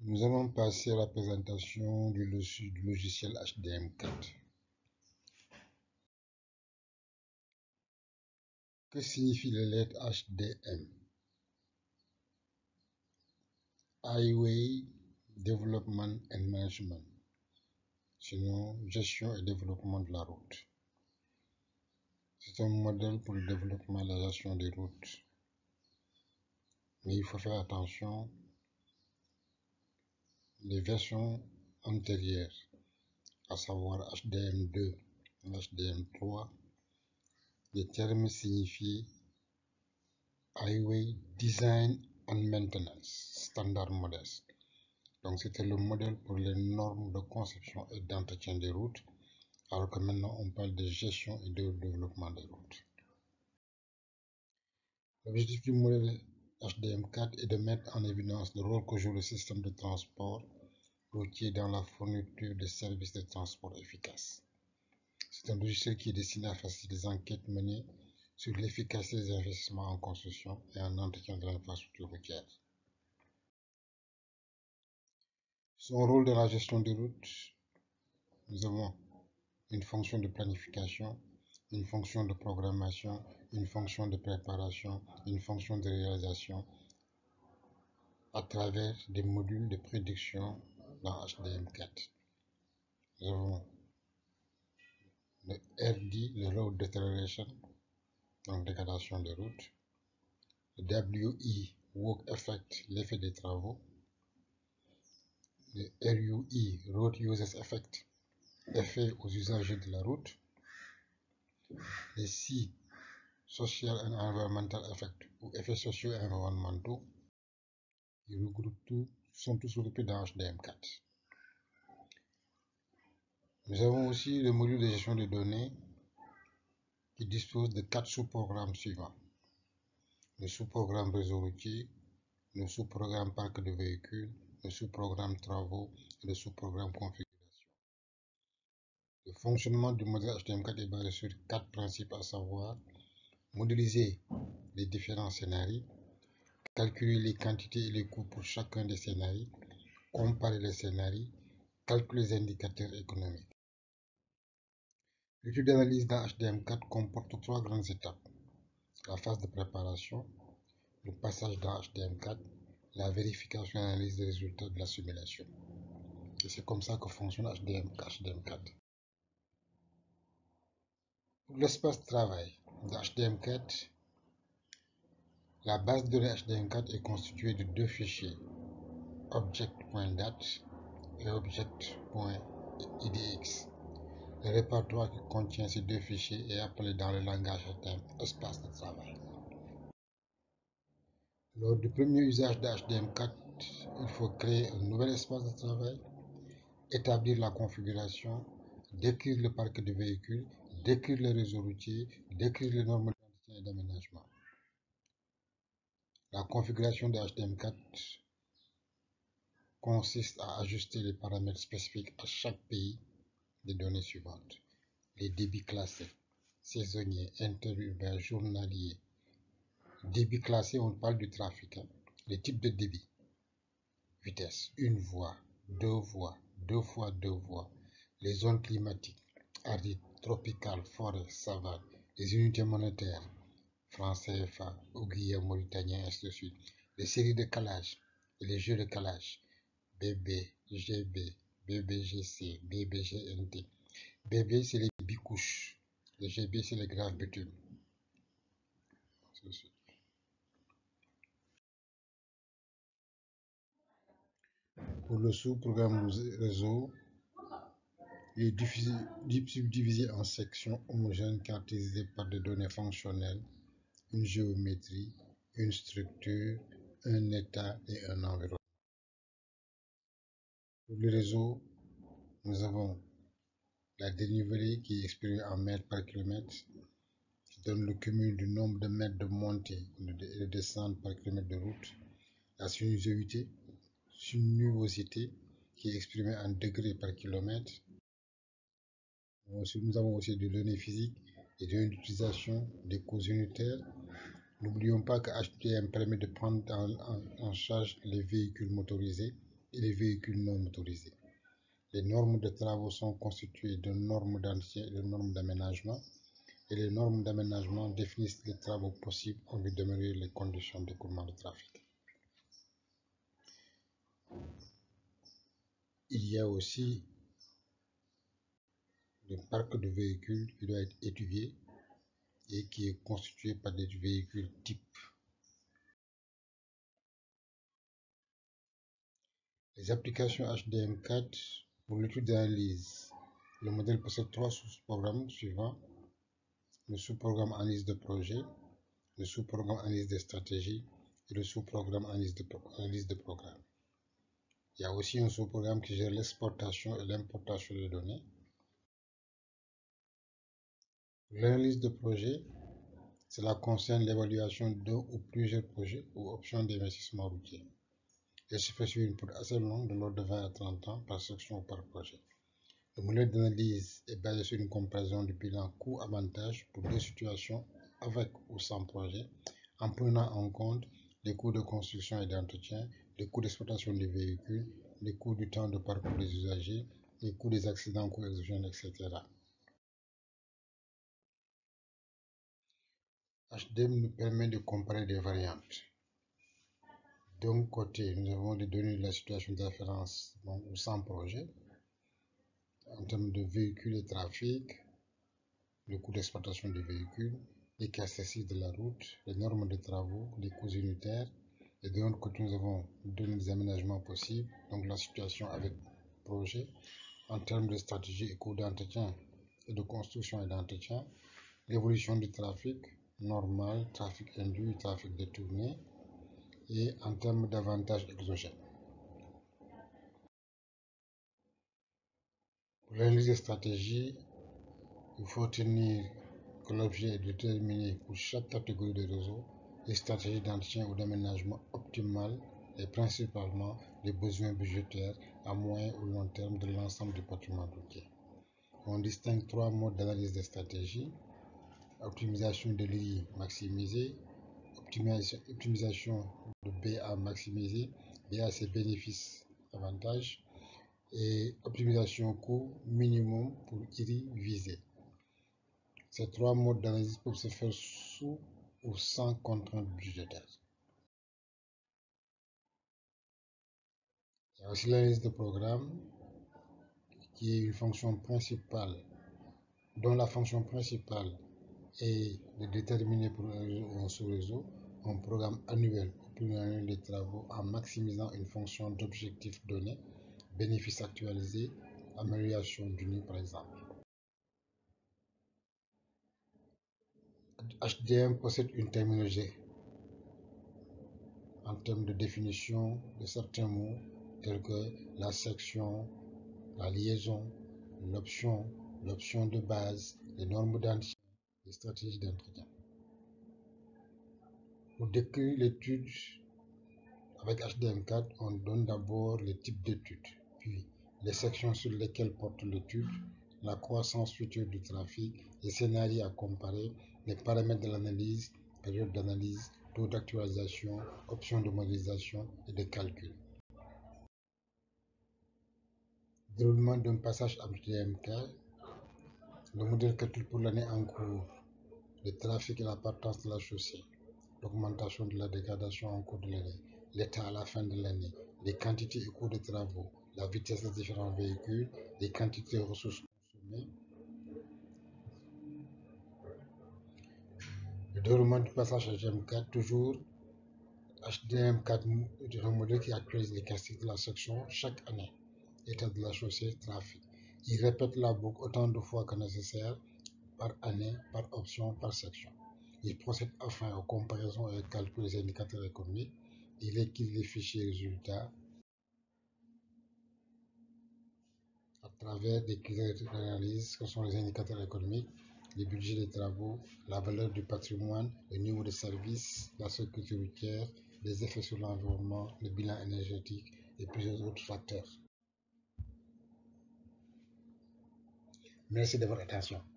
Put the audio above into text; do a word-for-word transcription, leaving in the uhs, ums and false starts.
Nous allons passer à la présentation du, du logiciel H D M quatre. Que signifient les lettres H D M? Highway Development and Management, sinon gestion et développement de la route. C'est un modèle pour le développement et la gestion des routes. Mais il faut faire attention, les versions antérieures, à savoir H D M deux et H D M trois, les termes signifient Highway Design and Maintenance, standard modeste. Donc c'était le modèle pour les normes de conception et d'entretien des routes, alors que maintenant on parle de gestion et de développement des routes. L'objectif du modèle H D M quatre est de mettre en évidence le rôle que joue le système de transport routier dans la fourniture de services de transport efficaces. C'est un logiciel qui est destiné à faciliter les enquêtes menées sur l'efficacité des investissements en construction et en entretien de l'infrastructure routière. Son rôle dans la gestion des routes, nous avons une fonction de planification, une fonction de programmation, une fonction de préparation, une fonction de réalisation à travers des modules de prédiction dans H D M quatre. Nous avons le R D, le Road Declaration, donc dégradation des routes, le W E, Work Effect, l'effet des travaux, le R U E, Road Users Effect, effet aux usagers de la route, les C, Social and Environmental Effect, ou effets sociaux et environnementaux, ils regroupent tout, sont tous regroupés dans H D M quatre. Nous avons aussi le module de gestion de données qui dispose de quatre sous-programmes suivants. Le sous-programme réseau routier, le sous-programme parc de véhicules, le sous-programme travaux et le sous-programme configuration. Le fonctionnement du modèle H D M quatre est basé sur quatre principes, à savoir modéliser les différents scénarios, calculer les quantités et les coûts pour chacun des scénarios, comparer les scénarios, calculer les indicateurs économiques. L'étude d'analyse dans H D M quatre comporte trois grandes étapes. La phase de préparation, le passage dans H D M quatre, la vérification et l'analyse des résultats de la simulation. Et c'est comme ça que fonctionne H D M quatre. Pour l'espace de travail de H D M quatre, la base de données H D M quatre est constituée de deux fichiers, object.dat et object.idx. Le répertoire qui contient ces deux fichiers est appelé dans le langage H T M L espace de travail. Lors du premier usage de H D M quatre, il faut créer un nouvel espace de travail, établir la configuration, décrire le parc de véhicules, décrire le réseau routier, décrire les normes d'entretien et d'aménagement. La configuration de H D M quatre consiste à ajuster les paramètres spécifiques à chaque pays des données suivantes. Les débits classés, saisonniers, interurbains, journaliers. Débit classé, on parle du trafic. Hein. Les types de débit. Vitesse, une voie, deux voies, deux fois deux voies. Les zones climatiques, arides, tropicales, forêt, savane. Les unités monétaires, francs C F A, ougrier mauritanien, ainsi de suite. Les séries de calage et les jeux de calage. B B, G B, B B G C, B B G N T. B B, c'est les bicouches. Le G B, c'est les graves bitumes. Pour le sous-programme réseau, il est subdivisé en sections homogènes caractérisées par des données fonctionnelles, une géométrie, une structure, un état et un environnement. Pour le réseau, nous avons la dénivelée qui est exprimée en mètres par kilomètre, qui donne le cumul du nombre de mètres de montée et de descente par kilomètre de route. La sinuosité, sinuosité qui est exprimée en degrés par kilomètre. Nous avons aussi des données physiques et de l'utilisation des causes unitaires. N'oublions pas que H D M permet de prendre en, en, en charge les véhicules motorisés et les véhicules non motorisés. Les normes de travaux sont constituées de normes d'entretien et de normes d'aménagement, et les normes d'aménagement définissent les travaux possibles en vue d'améliorer les conditions d'écoulement de trafic. Il y a aussi le parc de véhicules qui doit être étudié et qui est constitué par des véhicules types. Les applications H D M quatre pour l'étude d'analyse. Le modèle possède trois sous-programmes suivants: le sous-programme analyse de projet, le sous-programme analyse de stratégie et le sous-programme analyse de, analyse de programme. Il y a aussi un sous-programme qui gère l'exportation et l'importation des données. L'analyse de projet, cela concerne l'évaluation d'un ou plusieurs projets ou options d'investissement routier. Elle se fait sur une période assez longue, de l'ordre de vingt à trente ans, par section ou par projet. Le modèle d'analyse est basé sur une comparaison du bilan coût-avantage pour deux situations avec ou sans projet, en prenant en compte les coûts de construction et d'entretien, les coûts d'exploitation des véhicules, les coûts du temps de parcours des usagers, les coûts des accidents, coûts exogènes, et cetera. H D M nous permet de comparer des variantes. D'un côté, nous avons des données de la situation de référence bon, ou sans projet, en termes de véhicules et trafic, le coût d'exploitation des véhicules, les caractéristiques de la route, les normes de travaux, les coûts unitaires. Et de l'autre côté, nous avons donné des aménagements possibles, donc la situation avec projet, en termes de stratégie et coûts d'entretien et de construction et d'entretien, l'évolution du trafic normal, trafic induit, trafic détourné, et en termes d'avantages exogènes. Pour l'analyse des stratégies, il faut tenir que l'objet est déterminé pour chaque catégorie de réseau les stratégies d'entretien ou d'aménagement optimales et principalement les besoins budgétaires à moyen ou long terme de l'ensemble du patrimoine routier. On distingue trois modes d'analyse des stratégies: optimisation de l'I I maximisée, optimisation, optimisation de B A maximisée, B A c'est bénéfices avantages, et optimisation coût minimum pour I R I visé. Ces trois modes d'analyse peuvent se faire sous ou sans contrainte budgétaire. Il y a aussi l'analyse de programme, qui est une fonction principale, dont la fonction principale est de déterminer pour un réseau ou un sous-réseau un programme annuel ou pluriannuel des travaux en maximisant une fonction d'objectif donné, bénéfice actualisé, amélioration du N I par exemple. H D M possède une terminologie en termes de définition de certains mots tels que la section, la liaison, l'option, l'option de base, les normes d'entretien, les stratégies d'entretien. Pour décrire l'étude avec H D M quatre, on donne d'abord les types d'études, puis les sections sur lesquelles porte l'étude, la croissance future du trafic, les scénarios à comparer, les paramètres de l'analyse, période d'analyse, taux d'actualisation, options de modélisation et de calcul. Déroulement d'un passage H D M quatre. Le modèle calcule pour l'année en cours le trafic et la partance de la chaussée, l'augmentation de la dégradation en cours de l'année, l'état à la fin de l'année, les quantités et coûts de travaux, la vitesse des différents véhicules, les quantités de ressources consommées. Le déroulement du passage H D M quatre, toujours H D M quatre est un modèle qui actualise les caractéristiques de la section chaque année. État de la chaussée, trafic. Il répète la boucle autant de fois que nécessaire, par année, par option, par section. Il procède enfin aux comparaisons et aux calculs des indicateurs économiques. Il équilibre les fichiers résultats à travers des critères d'analyse que sont les indicateurs économiques, les budgets des travaux, la valeur du patrimoine, le niveau de service, la sécurité routière, les effets sur l'environnement, le bilan énergétique et plusieurs autres facteurs. Merci de votre attention.